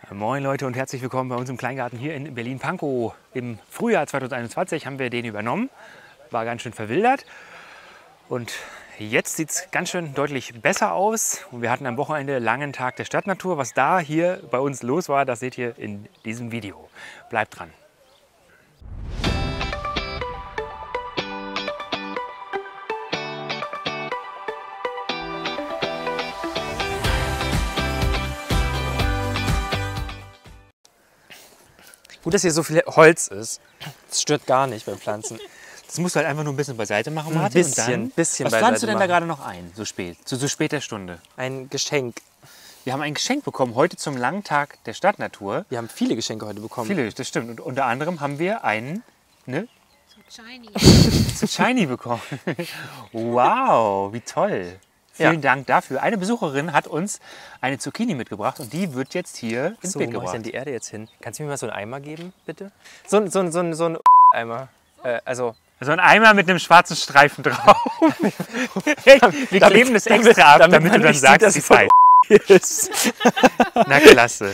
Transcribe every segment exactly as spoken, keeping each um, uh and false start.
Moin Leute und herzlich willkommen bei uns im Kleingarten hier in Berlin-Pankow. Im Frühjahr zweitausendeinundzwanzig haben wir den übernommen, war ganz schön verwildert und jetzt sieht es ganz schön deutlich besser aus. Und wir hatten am Wochenende langen Tag der Stadtnatur. Was da hier bei uns los war, das seht ihr in diesem Video. Bleibt dran. Gut, dass hier so viel Holz ist. Das stört gar nicht beim Pflanzen. Das musst du halt einfach nur ein bisschen beiseite machen, Ein Martin. bisschen, und dann, bisschen was beiseite pflanzt du denn da machen. gerade noch ein, so spät, zu so später Stunde? Ein Geschenk. Wir haben ein Geschenk bekommen heute zum langen Tag der Stadtnatur. Wir haben viele Geschenke heute bekommen. Viele, das stimmt. Und unter anderem haben wir einen, ne? So shiny. So Shiny bekommen. Wow, wie toll. Vielen Ja. Dank dafür. Eine Besucherin hat uns eine Zucchini mitgebracht und die wird jetzt hier ins So, Bild wo mache ich gebracht. denn die Erde jetzt hin? Kannst du mir mal so einen Eimer geben, bitte? So, ein- so, ein- so, ein- so ein Eimer. Äh, also, So ein Eimer mit einem schwarzen Streifen drauf. Wir kleben das extra ab, damit, man du dann nicht sagst, sieht, dass die es von Zeit. ist. Na klasse.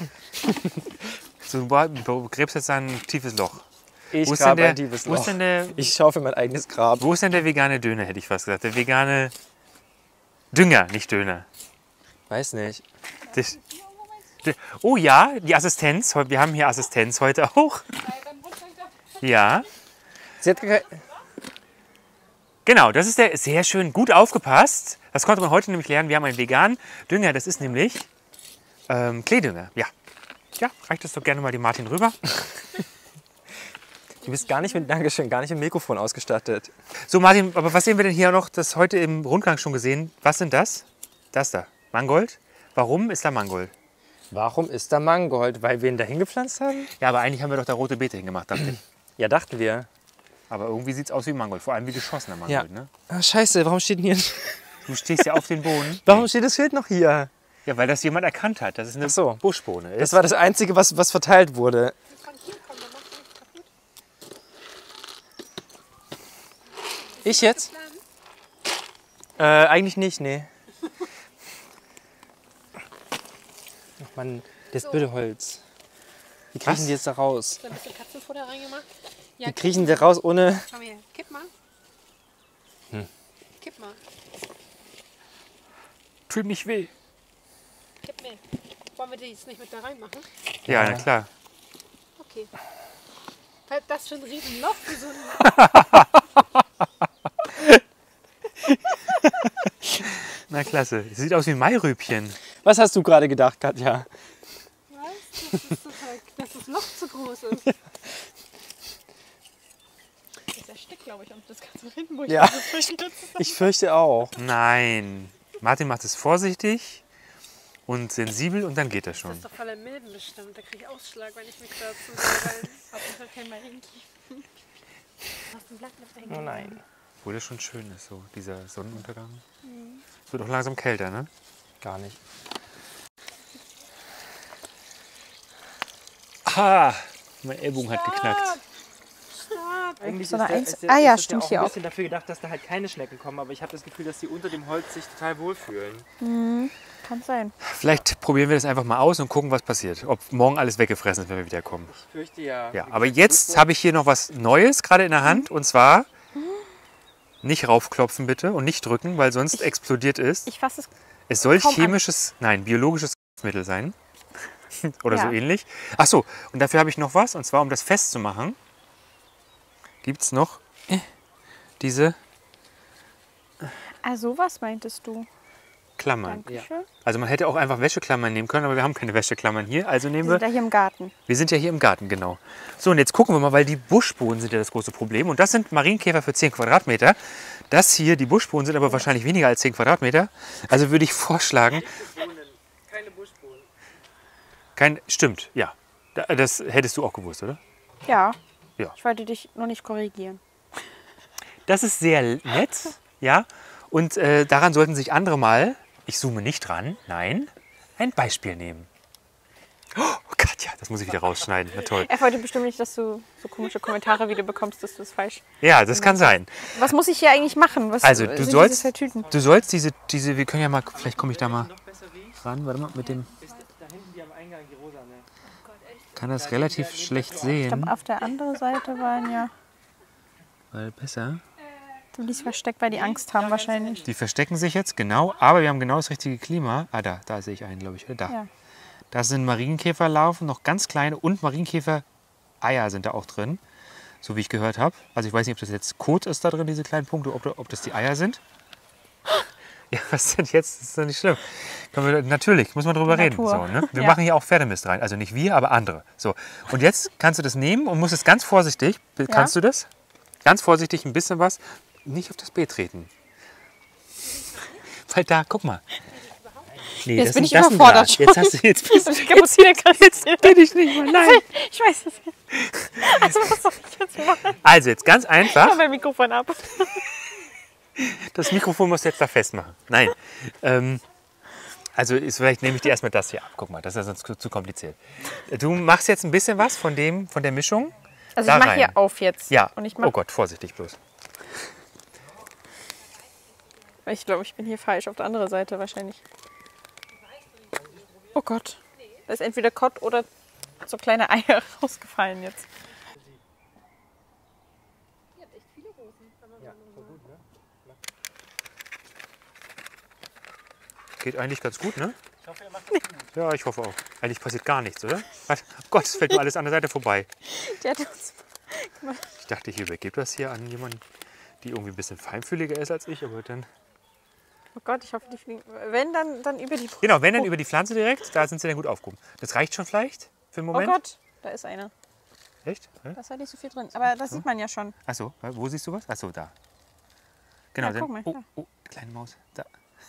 So, boah, du gräbst jetzt ein tiefes Loch. Ich Wo ist denn grabe der, ein tiefes wo ist Loch. denn der, Ich schaufel mein eigenes Grab. wo ist denn der vegane Döner, hätte ich fast gesagt. Der vegane Dünger, nicht Döner. Weiß nicht. Das, das, oh ja, die Assistenz. Wir haben hier Assistenz heute auch. Ja, Sie hat ge- genau. Das ist der sehr schön gut aufgepasst. Das konnte man heute nämlich lernen. Wir haben einen veganen Dünger. Das ist nämlich ähm, Kleedünger. Ja. Ja, reicht das doch gerne mal dem Martin rüber. Du bist gar nicht mit, Dankeschön, gar nicht mit Mikrofon ausgestattet. So Martin, aber was sehen wir denn hier noch? Das heute im Rundgang schon gesehen. Was sind das? Das da. Mangold. Warum ist da Mangold? Warum ist da Mangold? Weil wir ihn da hingepflanzt haben? Ja, aber eigentlich haben wir doch da rote Beete hingemacht, dachte ich. Ja, dachten wir. Aber irgendwie sieht es aus wie Mangold. Vor allem wie geschossener Mangold. Ja. Ne? Ah, scheiße, warum steht denn hier... Du stehst ja auf den Boden. Warum steht das Schild noch hier? Ja, weil das jemand erkannt hat, dass es eine Ach so. Buschbohne ist. Das war das Einzige, was, was verteilt wurde. Von hier kommen, dann machst du nichts kaputt. Ich jetzt? Äh, eigentlich nicht, nee. Ach Mann, das blöde Holz. Wie kriechen Was? die jetzt da raus? So ein bisschen Katzenfutter reingemacht. Ja, Wie kriechen die raus ohne... Komm her, kipp mal. Hm. Kipp mal. Tut mich weh. Kipp mit. Wollen wir die jetzt nicht mit da reinmachen? Ja, Ja. na klar. Okay. Was ist das für ein Riesenloch? Für so ein Na klasse. Es sieht aus wie ein Mairübchen. Was hast du gerade gedacht, Katja? Was? Das ist total, dass das Loch zu groß ist. Das erstickt, glaube ich, und das ganze Regenbogen. Ja. Das Zwischenklitz ist Ich fürchte auch. Nein. Martin macht es vorsichtig und sensibel und dann geht das Das schon. ist doch voller Milben bestimmt. Da kriege ich Ausschlag, wenn ich mich da zu sehr rein. Auf jeden Fall kein mal hinkiefen. Hast du ein Blatt mit rein? Oh nein. Obwohl das schon schön ist, so dieser Sonnenuntergang. Es wird auch langsam kälter, ne? Gar nicht. Ah, mein Ellbogen hat geknackt. Stop! Eigentlich So eine der- Eins- ist der- Ah ja, ist das stimmt auch hier ein auch. bisschen dafür gedacht, dass da halt keine Schnecken kommen, aber ich habe das Gefühl, dass die unter dem Holz sich total wohlfühlen. Kann sein. Vielleicht probieren wir das einfach mal aus und gucken, was passiert. Ob morgen alles weggefressen ist, wenn wir wiederkommen. Ich fürchte ja. Ja, aber jetzt habe ich hier noch was Neues gerade in der Hand. Und zwar nicht raufklopfen bitte und nicht drücken, weil sonst explodiert es. Ich fasse es. Es soll kaum an. chemisches, nein, biologisches Mittel sein. Oder so Ja. ähnlich. Ach so, und dafür habe ich noch was. Und zwar, um das festzumachen, gibt es noch äh, diese Ah, sowas meintest du. Klammern. Dankeschön. Also man hätte auch einfach Wäscheklammern nehmen können, aber wir haben keine Wäscheklammern hier. Also nehmen Wir sind wir, da hier im Garten. wir sind ja hier im Garten, genau. So, und jetzt gucken wir mal, weil die Buschbohnen sind ja das große Problem. Und das sind Marienkäfer für zehn Quadratmeter. Das hier, die Buschbohnen sind aber wahrscheinlich weniger als zehn Quadratmeter. Also würde ich vorschlagen, Keine Buschbohnen. kein, stimmt, ja. Da- Das hättest du auch gewusst, oder? Ja. Ja. Ich wollte dich nur nicht korrigieren. Das ist sehr nett, ja. Und äh, daran sollten sich andere mal, ich zoome nicht dran, nein, ein Beispiel nehmen. Oh Gott, ja, das muss ich wieder rausschneiden. Na toll. Er wollte bestimmt nicht, dass du so komische Kommentare wieder bekommst, dass du es falsch. Ja, das kann sein. Was muss ich hier eigentlich machen? Was Also, sind du diese sollst, Vertüten? du sollst diese, diese, wir können ja mal, vielleicht komme ich da mal ran, warte mal, mit dem, Da hinten, die haben kann das relativ schlecht sehen. Auf der anderen Seite waren ja Weil besser. die es versteckt, weil die Angst haben wahrscheinlich. Die verstecken sich jetzt, genau. Aber wir haben genau das richtige Klima. Ah, da, da sehe ich einen, glaube ich. Da. Ja. Da sind Marienkäferlarven, noch ganz kleine. Und Marienkäfer-Eier sind da auch drin. So wie ich gehört habe. Also ich weiß nicht, ob das jetzt Kot ist da drin, diese kleinen Punkte, ob, ob das die Eier sind. Ja, was denn jetzt? Das ist doch nicht schlimm. Können wir, natürlich, muss man drüber reden. Natur. So, ne? Wir Ja. machen hier auch Pferdemist rein. Also nicht wir, aber andere. So. Und jetzt kannst du das nehmen und musst es ganz vorsichtig, kannst du das? Ganz vorsichtig ein bisschen was, nicht auf das Beet treten. Weil da, guck mal. Nee, Jetzt das bin ist- ich das ist ein überfordert Glas. Jetzt, hast du, jetzt, bist, Ich Kapuziner jetzt bin ich nicht mehr. Nein. Ich weiß es nicht. Also was soll ich jetzt machen? Also jetzt ganz einfach. Mach mein Mikrofon ab. Das Mikrofon musst du jetzt da festmachen. Nein. Ähm, also ist, vielleicht nehme ich dir erstmal das hier ab. Guck mal, das ist ja sonst zu, zu kompliziert. Du machst jetzt ein bisschen was von, dem, von der Mischung. Also Da ich mache rein. hier auf jetzt. Ja. Und ich mach, Oh Gott, vorsichtig bloß. Ich glaube, ich bin hier falsch. Auf der anderen Seite wahrscheinlich. Oh Gott. Da ist entweder Kott oder so kleine Eier rausgefallen jetzt. Geht eigentlich ganz gut, ne? Ich hoffe, ihr macht das gut. Ja, ich hoffe auch. Eigentlich passiert gar nichts, oder? Was? Oh Gott, es fällt nur alles an der Seite vorbei. Der hat uns Ich dachte, ich übergebe das hier an jemanden, die irgendwie ein bisschen feinfühliger ist als ich, aber dann... Oh Gott, ich hoffe, die fliegen. Wenn, dann, dann über die Brust. Genau, wenn dann über die Pflanze direkt, da sind sie dann gut aufgehoben. Das reicht schon vielleicht für einen Oh Moment. Gott, da ist einer. Echt? Ja? Da ist halt nicht so viel drin. Aber das sieht man ja schon. Achso, wo siehst du was? Achso, da. Genau, Ja, dann, guck mal, oh, da. oh, kleine Maus. Da.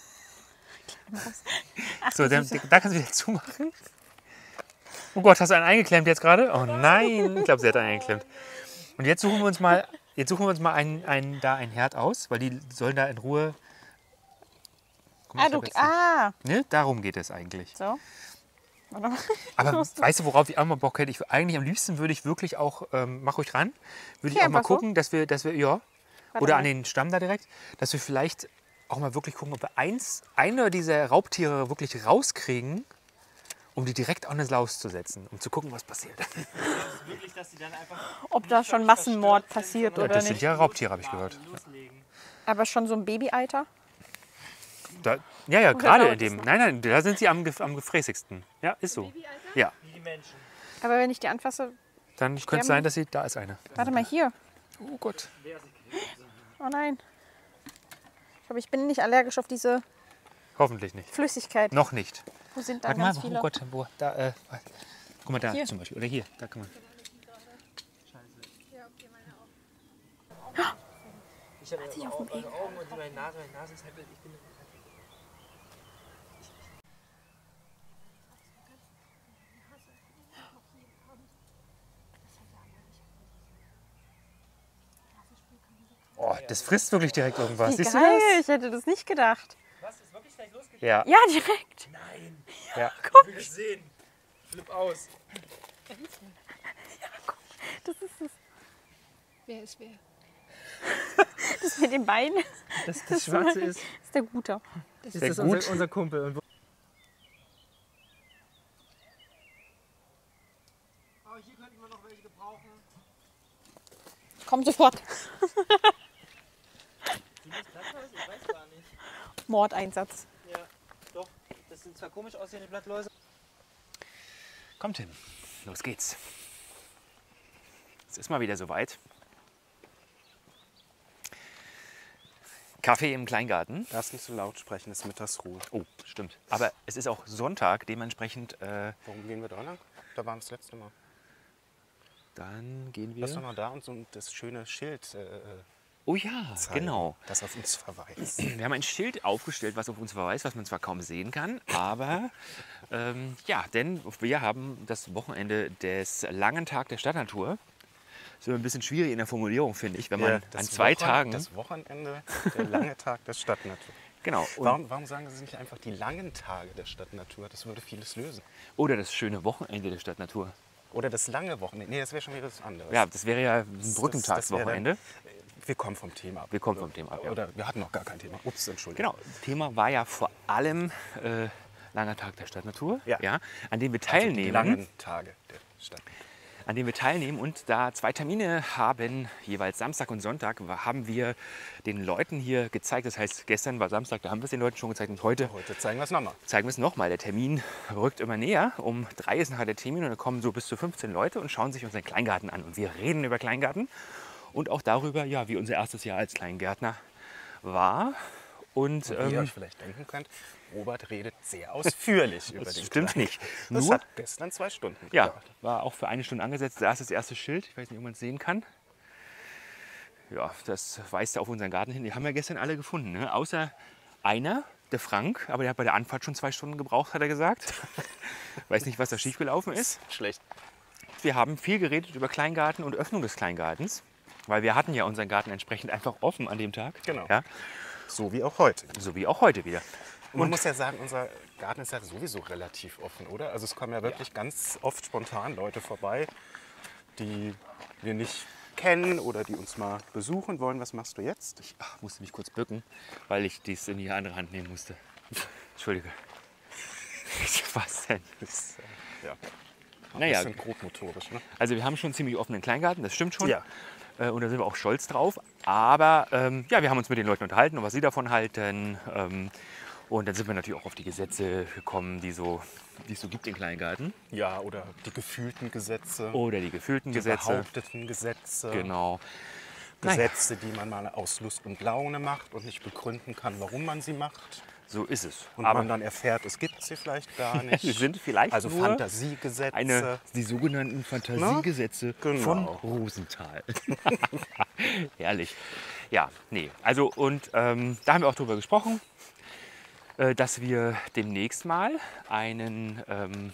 Ach, So, die dann, Süße. da kannst du wieder zumachen. Oh Gott, hast du einen eingeklemmt jetzt gerade? Oh nein, ich glaube, sie hat einen eingeklemmt. Und jetzt suchen wir uns mal, jetzt suchen wir uns mal einen, einen, da ein Herd aus, weil die sollen da in Ruhe... Guck mal, Ah, ich du, hab jetzt ah, den- ne? Darum geht es eigentlich. so. Warte mal. Aber weißt du, worauf ich auch mal Bock hätte? Ich, eigentlich am liebsten würde ich wirklich auch, ähm, mach ruhig ran, würde ich Hier auch mal einfach so? gucken, dass wir, dass wir, ja, Warte oder mal. an den Stamm da direkt, dass wir vielleicht auch mal wirklich gucken, ob wir eins, eine dieser Raubtiere wirklich rauskriegen, um die direkt an eine Laus zu setzen, um zu gucken, was passiert. Ob da schon Massenmord passiert Ja, oder das sind nicht. ja Raubtiere, habe ich gehört. Aber schon so ein Babyalter? Da, ja, ja, gerade dauert in dem. das Nein, nein, da sind sie am, gef- am gefräßigsten. Ja, ist so. Ja, Aber wenn ich die anfasse, dann könnte es sein, dass sie, da ist eine. warte mal hier. Oh Gott. Oh nein. Ich glaube, ich bin nicht allergisch auf diese Hoffentlich nicht. Flüssigkeit. Noch nicht. Wo sind da Warte mal, ganz oh viele? Gott, wo, da, äh, guck mal da Hier. zum Beispiel. Oder hier, da kann man. Ich habe ich auf dem Weg. Augen und meine Nase, meine Nase ist halt, ich bin Oh, das frisst wirklich direkt irgendwas. Wie Siehst geil, du das? ich hätte das nicht gedacht. Was, ist wirklich gleich losgegangen? Ja. Ja, direkt. Nein, ja. ich will es sehen. Flip aus. Das ist es. Wer ist wer? Das mit den Beinen. Das, das Schwarze ist, Das ist der Gute. ist der das gut? unser, unser Kumpel. Und wo- Komm sofort. Mordeinsatz. Ja, doch. Das sind zwar komisch aussehende Blattläuse. Kommt hin. Los geht's. Es ist mal wieder soweit. Kaffee im Kleingarten. Darfst nicht so laut sprechen, ist Mittagsruhe. Oh, stimmt. Aber es ist auch Sonntag, dementsprechend äh, Warum gehen wir da lang? Da waren wir das letzte Mal. dann gehen Lass doch wir. mal da und so das schöne Schild äh, Oh ja, zeigen, genau. das auf uns verweist. Wir haben ein Schild aufgestellt, was auf uns verweist, was man zwar kaum sehen kann, aber ähm, ja, denn wir haben das Wochenende des langen Tag der Stadtnatur. Das ist immer ein bisschen schwierig in der Formulierung, finde ich, wenn man Ja, an das zwei Wochen- Tagen. Das Wochenende, der lange Tag der Stadtnatur. Genau. Und, Warum, warum sagen Sie nicht einfach die langen Tage der Stadtnatur? Das würde vieles lösen. oder das schöne Wochenende der Stadtnatur. Oder das lange Wochenende. Nee, das wäre schon wieder was anderes. Ja, das wäre ja ein Das- das wäre Brückentagswochenende. dann- Wir kommen vom Thema ab. Wir kommen vom Thema ab, ja. Oder wir hatten noch gar kein Thema. Ups, Entschuldigung. Genau, Thema war ja vor allem äh, Langer Tag der Stadtnatur, Ja. ja, an dem wir Also die teilnehmen. langen Tage der Stadt. an dem wir teilnehmen und da zwei Termine haben, jeweils Samstag und Sonntag, haben wir den Leuten hier gezeigt. Das heißt, gestern war Samstag, da haben wir es den Leuten schon gezeigt und heute Heute zeigen wir es nochmal. zeigen wir es nochmal. Der Termin rückt immer näher. Um drei ist nachher der Termin und da kommen so bis zu fünfzehn Leute und schauen sich unseren Kleingarten an. Und wir reden über Kleingarten und auch darüber, ja, wie unser erstes Jahr als Kleingärtner war. Und, Wie ihr ähm, euch vielleicht denken könnt, Robert redet sehr ausführlich über das den stimmt Kleinen. nicht. Das Nur, hat gestern zwei Stunden ja, gedauert. war auch für eine Stunde angesetzt. Da ist das erste Schild. Ich weiß nicht, ob man es sehen kann. Ja, das weist auf unseren Garten hin. Die haben wir gestern alle gefunden. Ne? Außer einer, der Frank. Aber der hat bei der Anfahrt schon zwei Stunden gebraucht, hat er gesagt. Weiß nicht, was da schiefgelaufen ist. Schlecht. Wir haben viel geredet über Kleingarten und Öffnung des Kleingartens. Weil wir hatten ja unseren Garten entsprechend einfach offen an dem Tag. Genau. Ja, So wie auch heute. so wie auch heute wieder. Und man muss ja sagen, unser Garten ist ja sowieso relativ offen, oder? Also es kommen ja wirklich ganz oft spontan Leute vorbei, die wir nicht kennen oder die uns mal besuchen wollen. Was machst du jetzt? Ich ach, musste mich kurz bücken, weil ich dies in die andere Hand nehmen musste. Entschuldige. Was denn? Das, äh, ja, ein Naja, bisschen grobmotorisch, ne? also wir haben schon einen ziemlich offenen Kleingarten, das stimmt schon. Ja. Äh, Und da sind wir auch stolz drauf. Aber ähm, ja, wir haben uns mit den Leuten unterhalten und was sie davon halten. Ähm, und dann sind wir natürlich auch auf die Gesetze gekommen, die, so, die es so gibt im Kleingarten. Ja, oder die gefühlten Gesetze, Oder die gefühlten die Gesetze. behaupteten Gesetze, Genau. Gesetze, die man mal aus Lust und Laune macht und nicht begründen kann, warum man sie macht. So ist es. Und Aber man dann erfährt, es gibt sie vielleicht gar nicht. sie sind vielleicht also nur Fantasiegesetze. eine, die sogenannten Fantasiegesetze Genau. von Rosenthal. Herrlich. Ja, nee. Also und ähm, da haben wir auch drüber gesprochen, äh, dass wir demnächst mal einen, ähm,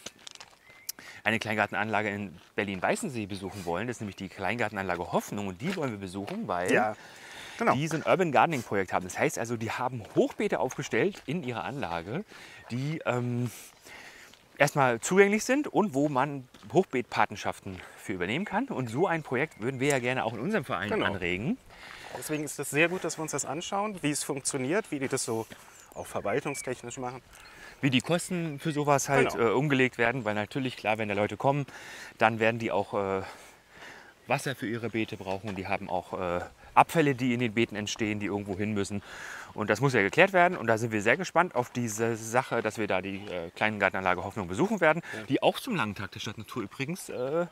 eine Kleingartenanlage in Berlin-Weißensee besuchen wollen. Das ist nämlich die Kleingartenanlage Hoffnung und die wollen wir besuchen, weil Ja, genau. die so ein Urban Gardening Projekt haben. Das heißt also, die haben Hochbeete aufgestellt in ihrer Anlage, die ähm, erstmal zugänglich sind und wo man Hochbeetpatenschaften für übernehmen kann. Und so ein Projekt würden wir ja gerne auch in unserem Verein Genau. anregen. Deswegen ist es sehr gut, dass wir uns das anschauen, wie es funktioniert, wie die das so auch verwaltungstechnisch machen. Wie die Kosten für sowas halt Genau. äh, umgelegt werden, weil natürlich, klar, wenn da Leute kommen, dann werden die auch äh, Wasser für ihre Beete brauchen und die haben auch äh, Abfälle, die in den Beeten entstehen, die irgendwo hin müssen. Und das muss ja geklärt werden und da sind wir sehr gespannt auf diese Sache, dass wir da die äh, Kleingartenanlage Hoffnung besuchen werden, die auch zum langen Tag der Stadtnatur übrigens äh,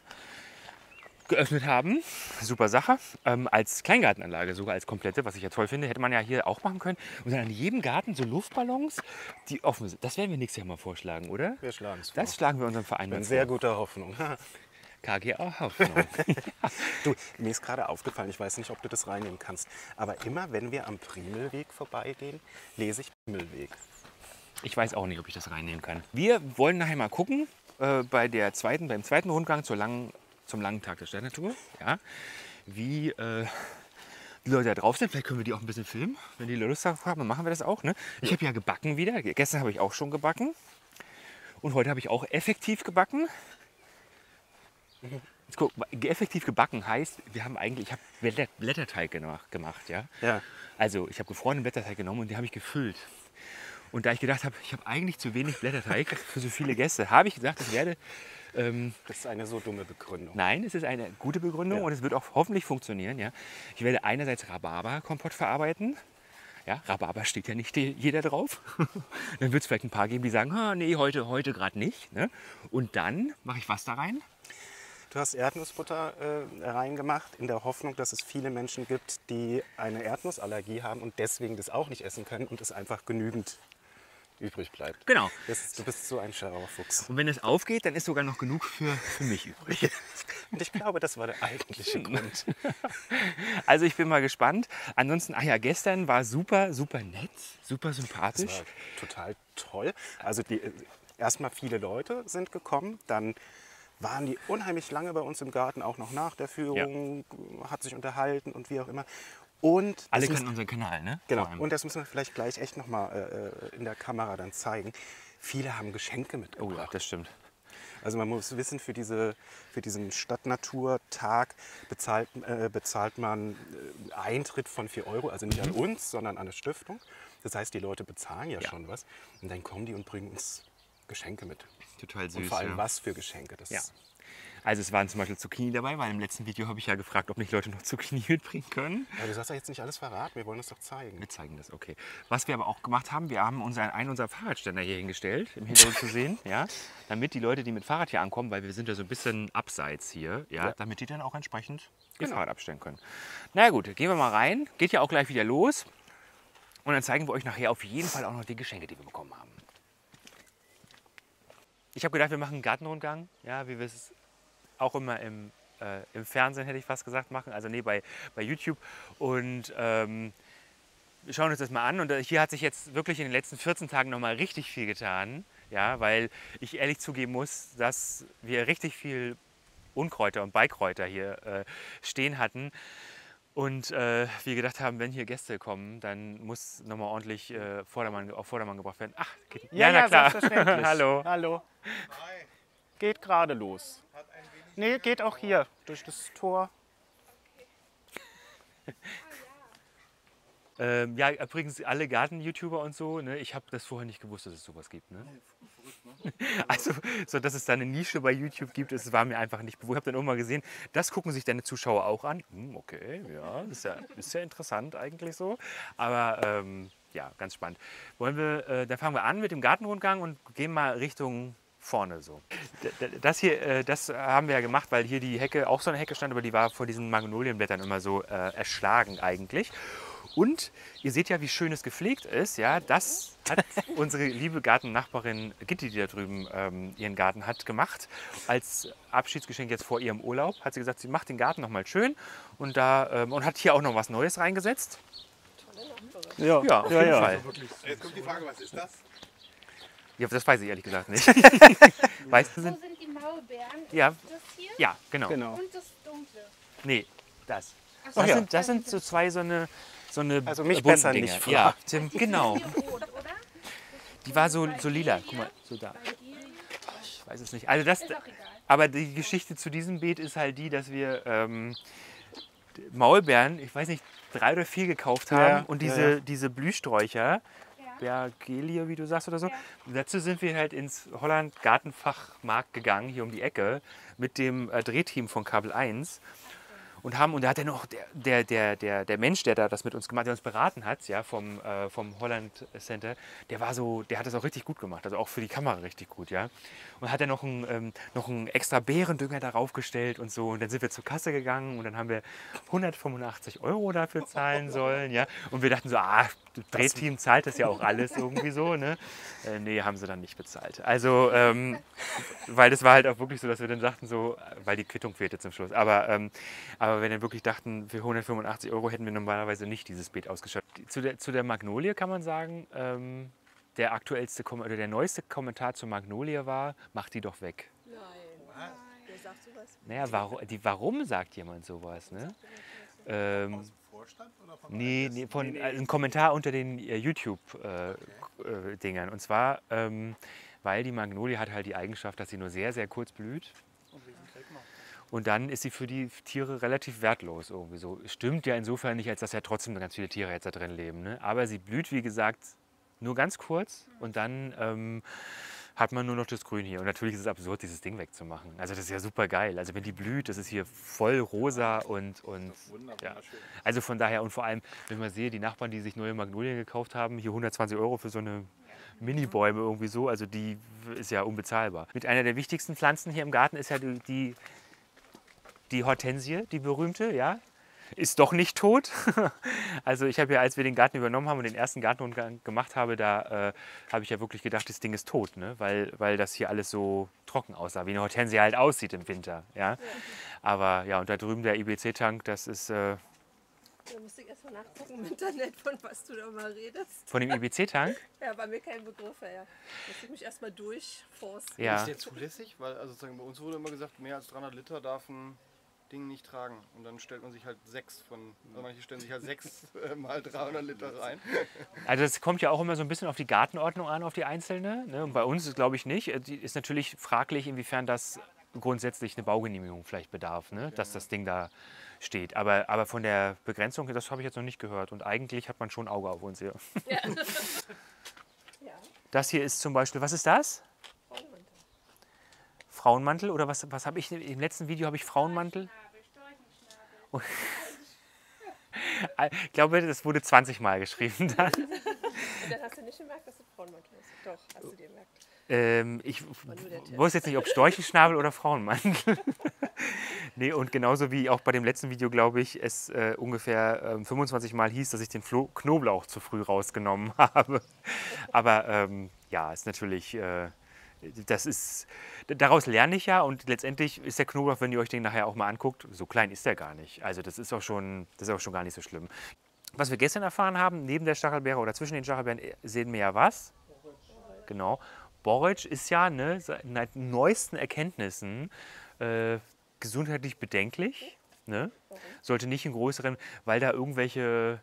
geöffnet haben. Super Sache. Ähm, als Kleingartenanlage, sogar als komplette, was ich ja toll finde, hätte man ja hier auch machen können. Und dann an jedem Garten so Luftballons, die offen sind. Das werden wir nächstes Jahr mal vorschlagen, oder? Wir schlagen es vor. Das schlagen wir unserem Verein In mal sehr vor. guter Hoffnung. K G A Hoffnung. Du, mir ist gerade aufgefallen, ich weiß nicht, ob du das reinnehmen kannst, aber immer wenn wir am Primelweg vorbeigehen, lese ich Primelweg. Ich weiß auch nicht, ob ich das reinnehmen kann. Wir wollen nachher mal gucken, äh, bei der zweiten, beim zweiten Rundgang zur langen, zum langen Tag der Stadtnatur, ja, wie äh, die Leute da drauf sind. Vielleicht können wir die auch ein bisschen filmen. Wenn die Lust darauf haben, dann machen wir das auch. Ne? Ich habe ja gebacken wieder. Gestern habe ich auch schon gebacken. Und heute habe ich auch effektiv gebacken. Jetzt guck, effektiv gebacken heißt, wir haben eigentlich, ich habe Blätter, Blätterteig gemacht, gemacht, ja. Ja. Also ich habe gefrorenen Blätterteig genommen und den habe ich gefüllt. Und da ich gedacht habe, ich habe eigentlich zu wenig Blätterteig für so viele Gäste, habe ich gesagt, ich werde, ähm, Das ist eine so dumme Begründung. nein, es ist eine gute Begründung Ja. und es wird auch hoffentlich funktionieren, ja. Ich werde einerseits Rhabarberkompott verarbeiten. Ja, Rhabarber steht ja nicht jeder drauf. Dann wird es vielleicht ein paar geben, die sagen, ah, nee, heute, heute gerade nicht. Ne? Und dann mache ich was da rein? Du hast Erdnussbutter äh, reingemacht, in der Hoffnung, dass es viele Menschen gibt, die eine Erdnussallergie haben und deswegen das auch nicht essen können und es einfach genügend übrig bleibt. Genau. Das ist, du bist so ein schlauer Fuchs. Und wenn es aufgeht, dann ist sogar noch genug für, für mich übrig. Und ich glaube, das war der eigentliche Grund. Also ich bin mal gespannt. Ansonsten, ach ja, gestern war super, super nett, super Das sympathisch. war total toll. Also die, äh, erstmal viele Leute sind gekommen, dann waren die unheimlich lange bei uns im Garten, auch noch nach der Führung, hat sich unterhalten und wie auch immer. Und Alle das kennen muss- unseren Kanal, ne? Genau, Vor allem. und das müssen wir vielleicht gleich echt nochmal äh, in der Kamera dann zeigen. Viele haben Geschenke Oh mitgebracht. ja, das stimmt. Also man muss wissen, für, diese, für diesen Stadtnaturtag bezahlt, äh, bezahlt man äh, Eintritt von vier Euro, also nicht an uns, sondern an eine Stiftung. Das heißt, die Leute bezahlen ja, Ja. schon was. Und dann kommen die und bringen uns Geschenke mit. Total süß. Und vor allem ja. was für Geschenke. Das Ja. Also es waren zum Beispiel Zucchini dabei, weil im letzten Video habe ich ja gefragt, ob nicht Leute noch Zucchini mitbringen können. Aber du sollst doch jetzt nicht alles verraten, wir wollen das doch zeigen. Wir zeigen das, okay. Was wir aber auch gemacht haben, wir haben unseren, einen unserer Fahrradständer hier hingestellt, im Hintergrund zu sehen, ja, damit die Leute, die mit Fahrrad hier ankommen, weil wir sind ja so ein bisschen abseits hier, ja, Ja. damit die dann auch entsprechend ihr Genau. Fahrrad abstellen können. Na gut, gehen wir mal rein. Geht ja auch gleich wieder los. Und dann zeigen wir euch nachher auf jeden Fall auch noch die Geschenke, die wir bekommen haben. Ich habe gedacht, wir machen einen Gartenrundgang, ja, wie wir es auch immer im, äh, im Fernsehen, hätte ich fast gesagt, machen. Also nee, bei, bei YouTube. Und ähm, wir schauen uns das mal an. Und äh, hier hat sich jetzt wirklich in den letzten vierzehn Tagen noch mal richtig viel getan. Ja, weil ich ehrlich zugeben muss, dass wir richtig viel Unkräuter und Beikräuter hier äh, stehen hatten. Und äh, wir gedacht haben, wenn hier Gäste kommen, dann muss nochmal ordentlich äh, Vordermann, auf Vordermann gebracht werden. Ach, geht, Ja, ja, na klar. selbstverständlich. Hallo. Hallo. Geht gerade los. Nee, geht auch hier durch das Tor. Ähm, ja, übrigens alle Garten-YouTuber und so, ne, ich habe das vorher nicht gewusst, dass es sowas gibt. Ne? Also, so dass es da eine Nische bei YouTube gibt, das war mir einfach nicht bewusst. Ich habe dann irgendwann gesehen, das gucken sich deine Zuschauer auch an. Hm, okay, ja, ist ja, ist ja interessant eigentlich so. Aber ähm, ja, ganz spannend. Wollen wir, äh, dann fangen wir an mit dem Gartenrundgang und gehen mal Richtung vorne so. D- d- Das hier, äh, das haben wir ja gemacht, weil hier die Hecke, auch so eine Hecke stand, aber die war vor diesen Magnolienblättern immer so äh, erschlagen eigentlich. Und ihr seht ja, wie schön es gepflegt ist. Ja, das hat unsere liebe Gartennachbarin Gitti, die da drüben ähm, ihren Garten hat, gemacht. Als Abschiedsgeschenk jetzt vor ihrem Urlaub hat sie gesagt, sie macht den Garten noch mal schön und, da, ähm, und hat hier auch noch was Neues reingesetzt. Ja, Ja, auf jeden Fall. Jetzt kommt die Frage, was ist das? Ja, das weiß ich ehrlich gesagt nicht. Weißt du, Wo sind, sind die Maulbeeren? ja, Das hier ja, genau. Genau. und das dunkle. Nee, das. Ach so, Das, ja. sind, das sind so zwei so eine, so eine Also mich bunten besser Dinge. nicht Ja, fragen. Tim, genau. Die rot, oder? Die war so, so lila. Guck mal, so da. Ich weiß es nicht. Also das, Ist auch egal. aber die Geschichte zu diesem Beet ist halt die, dass wir ähm, Maulbeeren, ich weiß nicht, drei oder vier gekauft haben Ja, und ja, diese, ja. diese Blühsträucher, Bergelia, wie du sagst oder so. Ja. Dazu sind wir halt ins Holland Gartenfachmarkt gegangen, hier um die Ecke, mit dem äh, Drehteam von Kabel eins. Und haben, und da hat er noch, der, der, der, der, der Mensch, der da das mit uns gemacht, der uns beraten hat, ja, vom, äh, vom Holland Center, der war so, der hat das auch richtig gut gemacht, also auch für die Kamera richtig gut, ja. Und hat er noch einen, ähm, noch einen extra Beerendünger darauf gestellt und so. Und dann sind wir zur Kasse gegangen und dann haben wir hundertfünfundachtzig Euro dafür zahlen sollen, ja. Und wir dachten so, ah, das Drehteam zahlt das ja auch alles irgendwie so, ne. Äh, nee, haben sie dann nicht bezahlt. Also, ähm, weil das war halt auch wirklich so, dass wir dann sagten so, weil die Quittung fehlte zum Schluss, aber, ähm, aber wir dann wirklich dachten, für hundertfünfundachtzig Euro hätten wir normalerweise nicht dieses Beet ausgestattet. Zu der, zu der Magnolie kann man sagen, ähm, der aktuellste Kom- oder der neueste Kommentar zur Magnolie war, mach die doch weg. Nein. Wer sagt sowas? Naja, warum, die, warum sagt jemand sowas? Ne? Ähm, Vorstand oder von nee, nee, von, äh, ein Kommentar unter den äh, YouTube-Dingern. Äh, äh, Und zwar, ähm, weil die Magnolie hat halt die Eigenschaft, dass sie nur sehr, sehr kurz blüht. Und dann ist sie für die Tiere relativ wertlos irgendwie so. Stimmt ja insofern nicht, als dass ja trotzdem ganz viele Tiere jetzt da drin leben. Ne? Aber sie blüht, wie gesagt, nur ganz kurz und dann ähm, hat man nur noch das Grün hier. Und natürlich ist es absurd, dieses Ding wegzumachen. Also das ist ja super geil. Also wenn die blüht, das ist hier voll rosa und, und ja. Also von daher und vor allem, wenn ich mal sehe, die Nachbarn, die sich neue Magnolien gekauft haben, hier hundertzwanzig Euro für so eine Mini-Bäume irgendwie so, also die ist ja unbezahlbar. Mit einer der wichtigsten Pflanzen hier im Garten ist ja die, die Die Hortensie, die berühmte, ja, ist doch nicht tot. Also ich habe ja, als wir den Garten übernommen haben und den ersten Gartenrundgang gemacht habe, da äh, habe ich ja wirklich gedacht, das Ding ist tot, ne? weil, weil das hier alles so trocken aussah, wie eine Hortensie halt aussieht im Winter. Ja? Aber ja, und da drüben der I B C-Tank, das ist äh, Da musste ich erst mal nachgucken im Internet, von was du da mal redest. von dem I B C-Tank. Ja, war mir kein Begriff, ja. Musste ich mich erst mal durchforsten. Ja. Ist der zulässig? Weil also sozusagen bei uns wurde immer gesagt, mehr als dreihundert Liter darf ein Ding nicht tragen. Und dann stellt man sich halt sechs von, also manche stellen sich halt sechs äh, mal dreihundert Liter rein. Also das kommt ja auch immer so ein bisschen auf die Gartenordnung an, auf die einzelne. Ne? Und bei uns ist glaube ich nicht. Die ist natürlich fraglich, inwiefern das grundsätzlich eine Baugenehmigung vielleicht bedarf, ne? Dass das Ding da steht. Aber, aber von der Begrenzung, das habe ich jetzt noch nicht gehört. Und eigentlich hat man schon ein Auge auf uns hier. Ja. Das hier ist zum Beispiel, was ist das? Frauenmantel oder was, was habe ich im letzten Video habe ich Frauenmantel? Und ich glaube, das wurde zwanzig Mal geschrieben dann. Und dann hast du nicht gemerkt, dass du Frauenmantel hast. Doch, hast du dir gemerkt. Ähm, ich wusste jetzt nicht, ob Storchenschnabel oder Frauenmantel. Nee, und genauso wie auch bei dem letzten Video, glaube ich, es äh, ungefähr äh, fünfundzwanzig Mal hieß, dass ich den Flo Knoblauch zu früh rausgenommen habe. Aber ähm, ja, ist natürlich, äh, das ist, daraus lerne ich ja und letztendlich ist der Knoblauch, wenn ihr euch den nachher auch mal anguckt, so klein ist der gar nicht. Also das ist auch schon, das ist auch schon gar nicht so schlimm. Was wir gestern erfahren haben, neben der Stachelbeere oder zwischen den Stachelbeeren, sehen wir ja was? Genau. Borretsch ist ja ne, seit neuesten Erkenntnissen äh, gesundheitlich bedenklich. Ne? Sollte nicht in größeren, weil da irgendwelche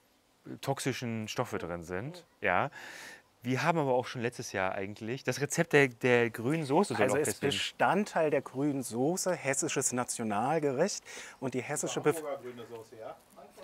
toxischen Stoffe drin sind. Ja. Wir haben aber auch schon letztes Jahr eigentlich das Rezept der, der grünen Soße. Soll Also auch ist Bestandteil der grünen Soße, hessisches Nationalgericht und die hessische Bef grüne Soße, ja?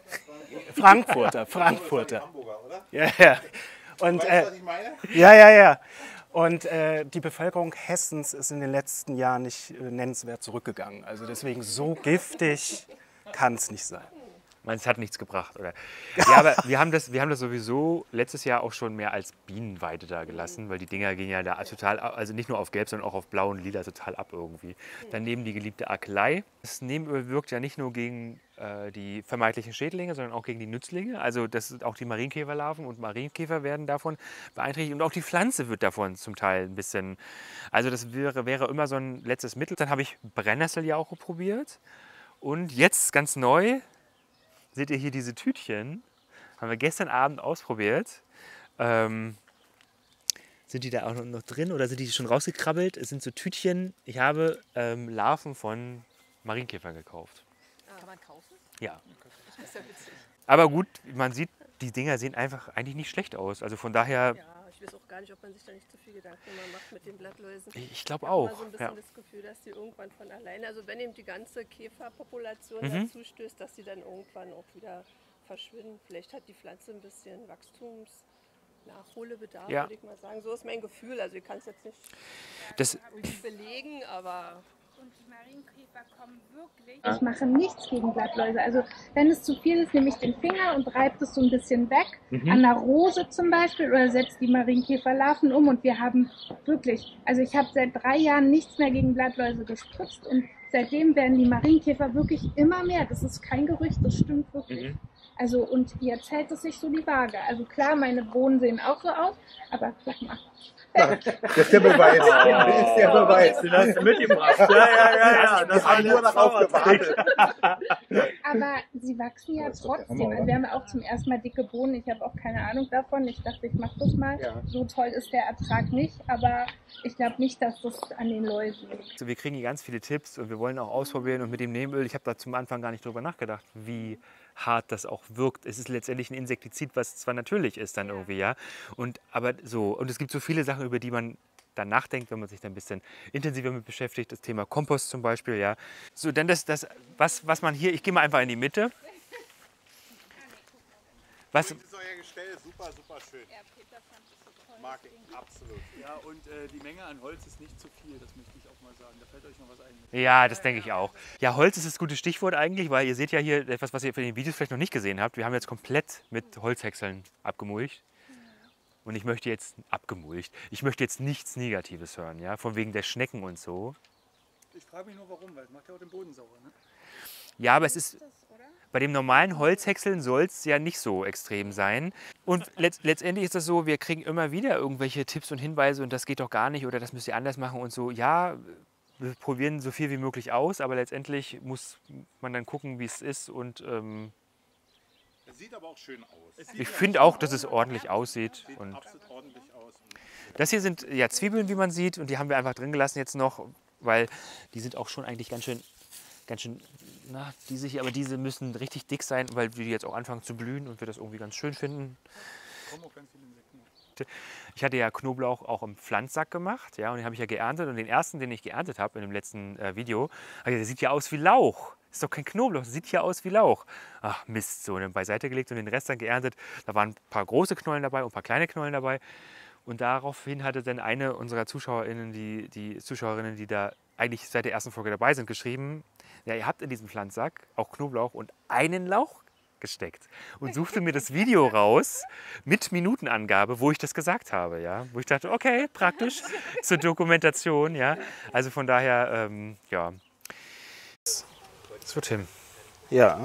Frankfurter, Frankfurter. Hamburger, oder? Ja, ja. Und, Weißt äh, du, was ich meine? ja, ja, ja. Und äh, die Bevölkerung Hessens ist in den letzten Jahren nicht äh, nennenswert zurückgegangen. Also deswegen so giftig kann es nicht sein. Es hat nichts gebracht, oder? Ja, aber wir haben, das, wir haben das sowieso letztes Jahr auch schon mehr als Bienenweide da gelassen, weil die Dinger gehen ja da total, also nicht nur auf Gelb, sondern auch auf Blau und Lila total ab irgendwie. Daneben die geliebte Akelei. Das Nebenöl wirkt ja nicht nur gegen äh, die vermeintlichen Schädlinge, sondern auch gegen die Nützlinge. Also das sind auch die Marienkäferlarven und Marienkäfer werden davon beeinträchtigt und auch die Pflanze wird davon zum Teil ein bisschen, also das wäre, wäre immer so ein letztes Mittel. Dann habe ich Brennnesseljauche probiert und jetzt ganz neu, seht ihr hier diese Tütchen? Haben wir gestern Abend ausprobiert. Ähm, sind die da auch noch drin oder sind die schon rausgekrabbelt? Es sind so Tütchen. Ich habe ähm, Larven von Marienkäfern gekauft. Kann man kaufen? Ja. Das ist ja witzig. Aber gut, man sieht, die Dinger sehen einfach eigentlich nicht schlecht aus. Also von daher, Ja, ich weiß auch gar nicht, ob man sich da nicht zu viel Gedanken immer macht mit den Blattläusen. ich glaube Ich habe auch. immer so ein bisschen Ja. das Gefühl, dass die irgendwann von alleine, also wenn eben die ganze Käferpopulation Mhm. dazu stößt, dass die dann irgendwann auch wieder verschwinden. Vielleicht hat die Pflanze ein bisschen Wachstumsnachholbedarf, Ja. würde ich mal sagen. So ist mein Gefühl. Also ich kann es jetzt nicht Das, irgendwie belegen, aber Und die Marienkäfer kommen wirklich. Ich mache nichts gegen Blattläuse. Also wenn es zu viel ist, nehme ich den Finger und reibe es so ein bisschen weg. An der Rose zum Beispiel oder setze die Marienkäferlarven um und wir haben wirklich, also ich habe seit drei Jahren nichts mehr gegen Blattläuse gespritzt und seitdem werden die Marienkäfer wirklich immer mehr. Das ist kein Gerücht, das stimmt wirklich. Mhm. Also und jetzt hält es sich so die Waage. Also klar, meine Bohnen sehen auch so aus, aber sag mal. Das ist der Beweis. Das ist der Beweis. Den hast du mitgebracht. Ja, ja, ja, ja. Das haben nur darauf gewartet. Aber sie wachsen ja trotzdem. Also wir haben ja auch zum ersten Mal dicke Bohnen. Ich habe auch keine Ahnung davon. Ich dachte, ich mache das mal. Ja. So toll ist der Ertrag nicht. Aber ich glaube nicht, dass das an den Läusen liegt. also wir kriegen hier ganz viele Tipps und wir wollen auch ausprobieren. Und mit dem Nebenöl, ich habe da zum Anfang gar nicht drüber nachgedacht, wie hart das auch wirkt. Es ist letztendlich ein Insektizid, was zwar natürlich ist dann irgendwie, ja. Und, aber so, und es gibt so viele Sachen, über die man dann nachdenkt, wenn man sich dann ein bisschen intensiver mit beschäftigt. Das Thema Kompost zum Beispiel, ja. So, dann das, das was, was man hier, ich gehe mal einfach in die Mitte. Was, Das ist euer Gestell, super, super schön. Mag ich, absolut. Ja, und äh, die Menge an Holz ist nicht zu viel, das möchte ich auch mal sagen. Da fällt euch noch was ein. ja, das denke ich auch. Ja, Holz ist das gute Stichwort eigentlich, weil ihr seht ja hier etwas, was ihr für den Videos vielleicht noch nicht gesehen habt. Wir haben jetzt komplett mit Holzhäckseln abgemulcht. Und ich möchte jetzt, abgemulcht, ich möchte jetzt nichts Negatives hören, ja, von wegen der Schnecken und so. Ich frage mich nur warum, weil es macht ja auch den Boden sauer. Ne? Ja, aber es ist, bei dem normalen Holzhäckseln soll es ja nicht so extrem sein. Und letzt, letztendlich ist das so, wir kriegen immer wieder irgendwelche Tipps und Hinweise und das geht doch gar nicht oder das müsst ihr anders machen und so. Ja, wir probieren so viel wie möglich aus, aber letztendlich muss man dann gucken, wie es ist und ähm, Es sieht aber auch schön aus. ich finde auch, dass es ordentlich aussieht. Sieht Und absolut ordentlich aus. das hier sind ja Zwiebeln, wie man sieht, und die haben wir einfach drin gelassen jetzt noch, weil die sind auch schon eigentlich ganz schön, ganz schön, na, diese hier, aber diese müssen richtig dick sein, weil die jetzt auch anfangen zu blühen und wir das irgendwie ganz schön finden. Kommen auch ganz viele Insekten. Ich hatte ja Knoblauch auch im Pflanzsack gemacht, ja, und den habe ich ja geerntet und den ersten, den ich geerntet habe in dem letzten äh, Video, also der sieht ja aus wie Lauch. Das ist doch kein Knoblauch, das sieht ja aus wie Lauch. Ach Mist, so, und dann beiseite gelegt und den Rest dann geerntet. Da waren ein paar große Knollen dabei und ein paar kleine Knollen dabei. Und daraufhin hatte dann eine unserer ZuschauerInnen, die, die Zuschauerinnen, die da eigentlich seit der ersten Folge dabei sind, geschrieben, ja, ihr habt in diesem Pflanzsack auch Knoblauch und einen Lauch gesteckt. Und suchte mir das Video raus mit Minutenangabe, wo ich das gesagt habe. Ja? Wo ich dachte, okay, praktisch zur Dokumentation. Ja? Also von daher, ähm, ja. So, Tim. Ja.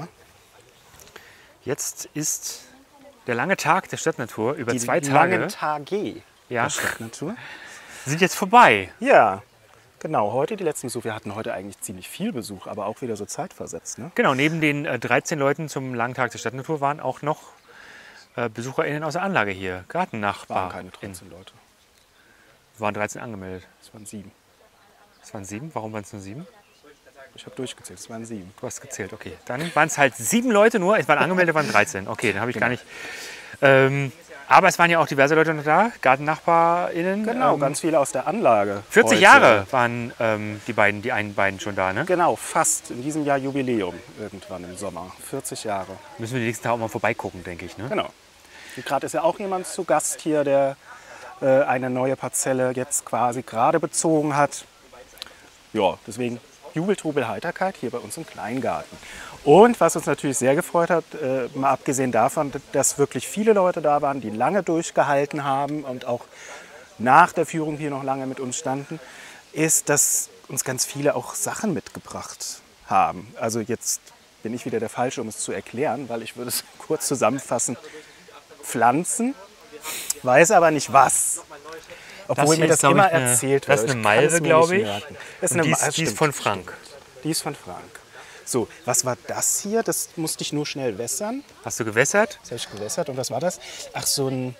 Jetzt ist der lange Tag der Stadtnatur über Die zwei Tage. langen Tage Ja. der Stadtnatur. Sind jetzt vorbei. Ja, genau. Heute die letzten Besuche. Wir hatten heute eigentlich ziemlich viel Besuch, aber auch wieder so zeitversetzt. Ne? Genau, neben den äh, dreizehn Leuten zum langen Tag der Stadtnatur waren auch noch äh, BesucherInnen aus der Anlage hier. Gartennachbar. Waren keine dreizehn Leute. Waren dreizehn angemeldet. Es waren sieben. Es waren sieben? Warum waren es nur sieben? Ich habe durchgezählt, es waren sieben. Du hast gezählt, okay. Dann waren es halt sieben Leute nur, es waren angemeldet, waren dreizehn. Okay, dann habe ich Genau. gar nicht... Ähm, aber es waren ja auch diverse Leute noch da, GartennachbarInnen. Genau, ähm, ganz viele aus der Anlage. vierzig heute. Jahre waren ähm, die beiden, die einen beiden schon da, ne? Genau, fast. In diesem Jahr Jubiläum irgendwann im Sommer. vierzig Jahre. Müssen wir die nächsten Tage auch mal vorbeigucken, denke ich, ne? Genau. Und gerade ist ja auch jemand zu Gast hier, der äh, eine neue Parzelle jetzt quasi gerade bezogen hat. Ja, deswegen Jubel, Trubel, Heiterkeit hier bei uns im Kleingarten. Und was uns natürlich sehr gefreut hat, äh, mal abgesehen davon, dass wirklich viele Leute da waren, die lange durchgehalten haben und auch nach der Führung hier noch lange mit uns standen, ist, dass uns ganz viele auch Sachen mitgebracht haben. Also jetzt bin ich wieder der Falsche, um es zu erklären, weil ich würde es kurz zusammenfassen. Pflanzen, weiß aber nicht was. Obwohl Das hier mir das ist, glaub immer ich, eine- erzählt das wird. ist eine Ich kann Malve, es mir glaub nicht ich. merken. Das ist Und eine die ist- Ma- die ist stimmt, von Frank. stimmt. Die ist von Frank. So, was war das hier? Das musste ich nur schnell wässern. Hast du gewässert? Das habe ich gewässert. Und was war das? Ach, so ein...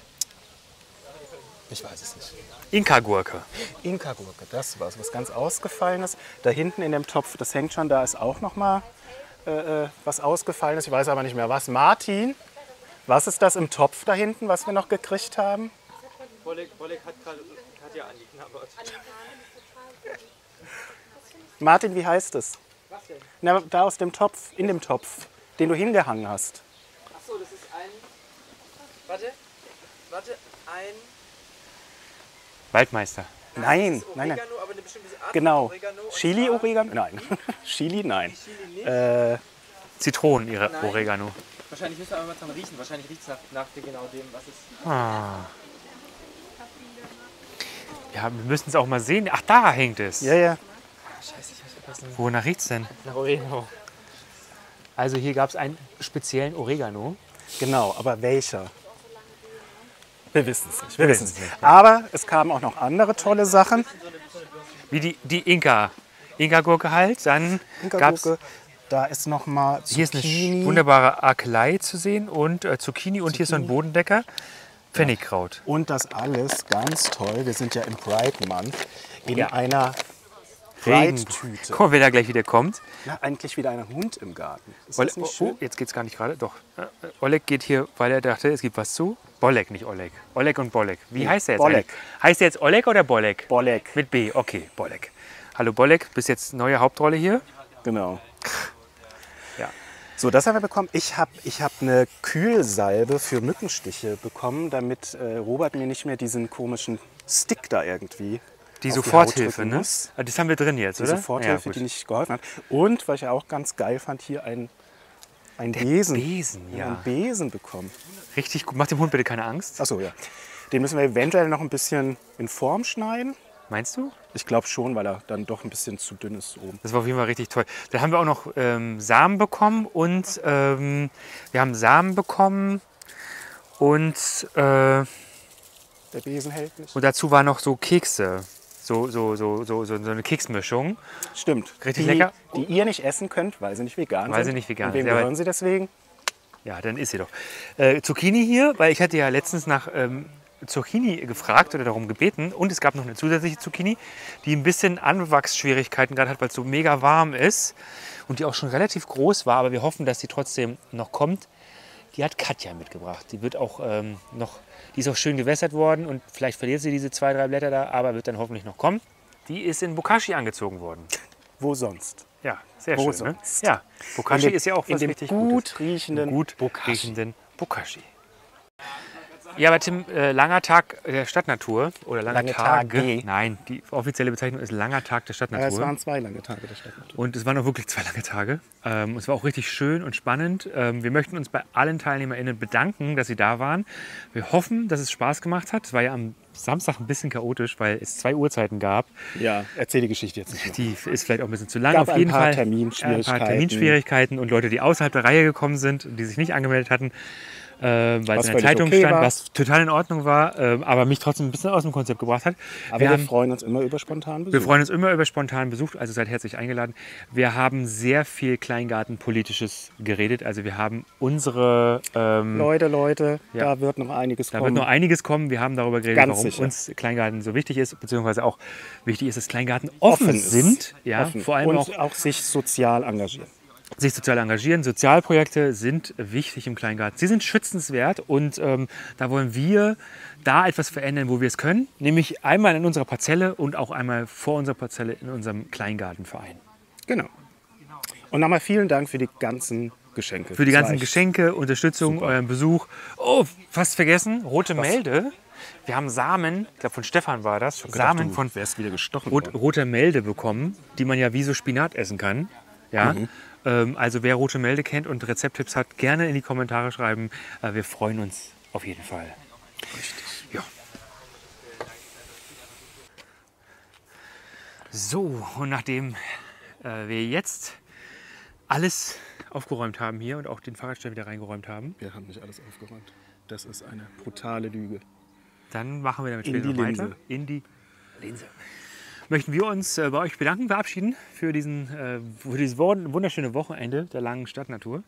Ich weiß es nicht. Inka-Gurke. Inka-Gurke, das war was ganz Ausgefallenes. Da hinten in dem Topf, das hängt schon, da ist auch noch mal äh, was Ausgefallenes. Ich weiß aber nicht mehr was. Martin, was ist das im Topf da hinten, was wir noch gekriegt haben? Bolek, Bolek hat gerade Katja angeknabbert. Martin, wie heißt es? Was denn? Na, da aus dem Topf, in dem Topf, den du hingehangen hast. Achso, das ist ein. Warte, warte, ein. Waldmeister. Nein, nein, nein. Oregano, aber eine bestimmte Art Genau. von Oregano. und Chili zwar- Oregano? Nein. Chili, nein. Chili nicht. Äh, Zitronen, ihre Nein. Oregano. Wahrscheinlich müssen wir aber mal dran riechen. Wahrscheinlich riecht es nach, nach genau dem, was es. Ah. Ja, wir müssen es auch mal sehen. Ach, da hängt es. ja, ja. Scheiße, ich muss verpassen. Wonach riecht es denn? Nach Oregano. Also hier gab es einen speziellen Oregano. Genau, aber welcher? Wir wissen es nicht. Wir Wir wissen es wissen's nicht. Aber es kamen auch noch andere tolle Sachen. Wie die, die Inka. Inka-Gurke halt. Dann gab's, Inka-Gurke. Da ist noch mal hier ist eine Zucchini. wunderbare Akelei zu sehen und äh, Zucchini und hier ist so ein Bodendecker. Pfennigkraut. Und das alles ganz toll. Wir sind ja im Pride Month in Ja. einer Regen. Pride-Tüte. Guck mal, wer da gleich wieder kommt. Ja, eigentlich wieder ein Hund im Garten. Ist Oleg, das nicht oh, schön? jetzt geht's gar nicht gerade. Doch. Äh, Oleg geht hier, weil er dachte, es gibt was zu. Bolek, nicht Oleg. Oleg und Bolek. Wie Nee, heißt der jetzt Bolek. eigentlich? Heißt der jetzt Oleg oder Bolek? Bolek. Mit B, okay, Bolek. Hallo Bolek, bist jetzt neue Hauptrolle hier? Genau. Ja. So, das haben wir bekommen. Ich habe ich hab eine Kühlsalbe für Mückenstiche bekommen, damit äh, Robert mir nicht mehr diesen komischen Stick da irgendwie Die auf Soforthilfe, Haut drücken ne? muss. Ah, das haben wir drin jetzt, Die oder? Soforthilfe, Ja, die gut. nicht geholfen hat. Und, was ich auch ganz geil fand, hier ein, ein Besen. Besen, Wir ja. haben einen Besen bekommen. Richtig gut. Mach dem Hund bitte keine Angst. Achso, ja. Den müssen wir eventuell noch ein bisschen in Form schneiden. Meinst du? Ich glaube schon, weil er dann doch ein bisschen zu dünn ist oben. Das war auf jeden Fall richtig toll. Dann haben wir auch noch ähm, Samen bekommen und ähm, wir haben Samen bekommen und, äh, Der Besen hält nicht. und dazu waren noch so Kekse. So, so, so, so, so, so eine Keksmischung. Stimmt. Richtig die, lecker. Die ihr nicht essen könnt, weil sie nicht vegan Weil sind. sie nicht vegan Und wem sind, ja, gehören sie deswegen? Ja, dann ist sie doch. Äh, Zucchini hier, weil ich hatte ja letztens nach ähm, Zucchini gefragt oder darum gebeten. Und es gab noch eine zusätzliche Zucchini, die ein bisschen Anwachsschwierigkeiten gerade hat, weil es so mega warm ist. Und die auch schon relativ groß war, aber wir hoffen, dass die trotzdem noch kommt. Die hat Katja mitgebracht. Die wird auch ähm, noch, die ist auch schön gewässert worden und vielleicht verliert sie diese zwei, drei Blätter da, aber wird dann hoffentlich noch kommen. Die ist in Bokashi angezogen worden. Wo sonst? Ja, sehr Wo schön. Ne? sonst? Ja, Bokashi In dem- ist ja auch in was dem richtig gut Gutes. riechenden gut Bokashi. riechenden Bokashi. Ja, aber Tim, äh, langer Tag der Stadtnatur oder lange, Lange Tage. Tage. Nein, die offizielle Bezeichnung ist langer Tag der Stadtnatur. Aber es waren zwei lange Tage der Stadtnatur. Und es waren auch wirklich zwei lange Tage. Ähm, es war auch richtig schön und spannend. Ähm, wir möchten uns bei allen TeilnehmerInnen bedanken, dass sie da waren. Wir hoffen, dass es Spaß gemacht hat. Es war ja am Samstag ein bisschen chaotisch, weil es zwei Uhrzeiten gab. Ja, erzähl die Geschichte jetzt nicht mehr. Die ist vielleicht auch ein bisschen zu lang. Gab Auf jeden ein paar Fall Terminschwierigkeiten. ein paar Terminschwierigkeiten und Leute, die außerhalb der Reihe gekommen sind und die sich nicht angemeldet hatten. Äh, weil Was es in der völlig Zeitung okay stand, war. was total in Ordnung war, äh, aber mich trotzdem ein bisschen aus dem Konzept gebracht hat. Aber wir, wir haben, freuen uns immer über spontanen Besuch. wir freuen uns immer über spontanen Besuch, also seid herzlich eingeladen. Wir haben sehr viel Kleingartenpolitisches geredet, also wir haben unsere... Ähm, Leute, Leute, Ja. da wird noch einiges da kommen. wird noch einiges kommen. Wir haben darüber geredet, Ganz warum sicher. uns Kleingarten so wichtig ist, beziehungsweise auch wichtig ist, dass Kleingarten offen, Offen ist. sind. Ja, Offen. vor allem und auch auch sich sozial engagieren. sich sozial engagieren. Sozialprojekte sind wichtig im Kleingarten. Sie sind schützenswert und ähm, da wollen wir da etwas verändern, wo wir es können. Nämlich einmal in unserer Parzelle und auch einmal vor unserer Parzelle in unserem Kleingartenverein. Genau. Und nochmal vielen Dank für die ganzen Geschenke. Für die Das war ganzen echt Geschenke, Unterstützung, super. euren Besuch. Oh, fast vergessen, rote Was? Melde. Wir haben Samen, ich glaube von Stefan war das, gedacht, Samen du von wärst wieder gestochen rot, worden. roter Melde bekommen, die man ja wie so Spinat essen kann. Ja? Mhm. Ähm, also wer rote Melde kennt und Rezepttipps hat, gerne in die Kommentare schreiben. Äh, wir freuen uns auf jeden Fall. Richtig. Ja. So, und nachdem äh, wir jetzt alles aufgeräumt haben hier und auch den Fahrradstell wieder reingeräumt haben, Wir haben nicht alles aufgeräumt. Das ist eine brutale Lüge. dann machen wir damit In später die noch weiter. Linse. In die Linse. Möchten wir uns äh, bei euch bedanken, verabschieden für, diesen, äh, für dieses wund- wunderschöne Wochenende der langen Stadtnatur.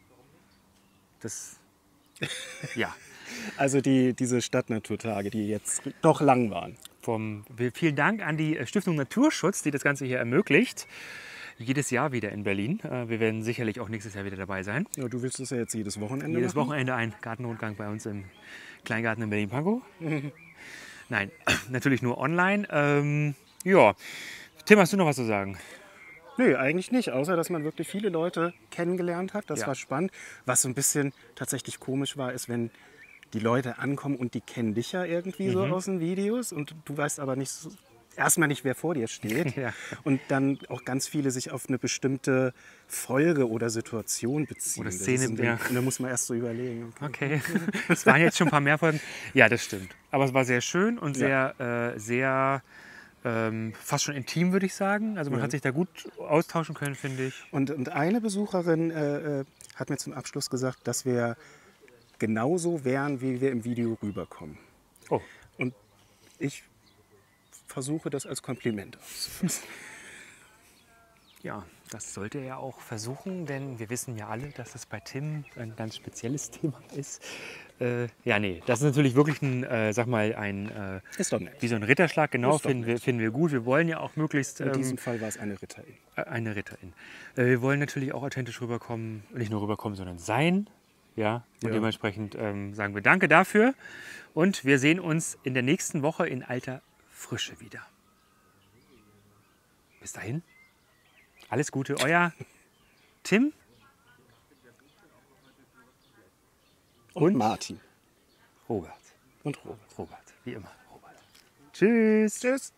Das, ja, Also die, diese Stadtnaturtage, die jetzt doch lang waren. vom, wir- vielen Dank an die Stiftung Naturschutz, die das Ganze hier ermöglicht. Jedes Jahr wieder in Berlin. Äh, wir werden sicherlich auch nächstes Jahr wieder dabei sein. Ja, du willst das ja jetzt jedes Wochenende Jedes machen? Wochenende ein Gartenrundgang bei uns im Kleingarten in Berlin-Pankow. Nein, natürlich nur online. Ähm, ja, Tim, hast du noch was zu sagen? Nö, eigentlich nicht, außer dass man wirklich viele Leute kennengelernt hat. Das Ja. war spannend. Was so ein bisschen tatsächlich komisch war, ist, wenn die Leute ankommen und die kennen dich ja irgendwie so Mhm. aus den Videos und du weißt aber nicht so, erstmal nicht, wer vor dir steht. Ja. Und dann auch ganz viele sich auf eine bestimmte Folge oder Situation beziehen. Oder Das Szene, ist ein- ja. Und da muss man erst so überlegen. Okay, es waren jetzt schon ein paar mehr Folgen. Ja, das stimmt. Aber es war sehr schön und sehr, äh, sehr ähm, fast schon intim, würde ich sagen. Also man Ja. hat sich da gut austauschen können, finde ich. Und, und eine Besucherin äh, äh, hat mir zum Abschluss gesagt, dass wir genauso wären, wie wir im Video rüberkommen. Oh. Und ich versuche das als Kompliment aufzufassen. Ja, das sollte er auch versuchen, denn wir wissen ja alle, dass das bei Tim ein ganz spezielles Thema ist. Äh, ja, nee, das ist natürlich wirklich ein, äh, sag mal, ein, äh, Ist doch nett. wie so ein Ritterschlag, genau, Ist doch finden wir, nett. finden wir gut. Wir wollen ja auch möglichst In ähm, diesem Fall war es eine Ritterin. äh, eine Ritterin. Äh, wir wollen natürlich auch authentisch rüberkommen, nicht nur rüberkommen, sondern sein. Ja, und Ja. dementsprechend ähm, sagen wir Danke dafür. Und wir sehen uns in der nächsten Woche in alter Frische wieder. Bis dahin, alles Gute, euer Tim Und, Und? Martin. Robert. Und Robert. Robert, wie immer. Robert. Tschüss. Tschüss.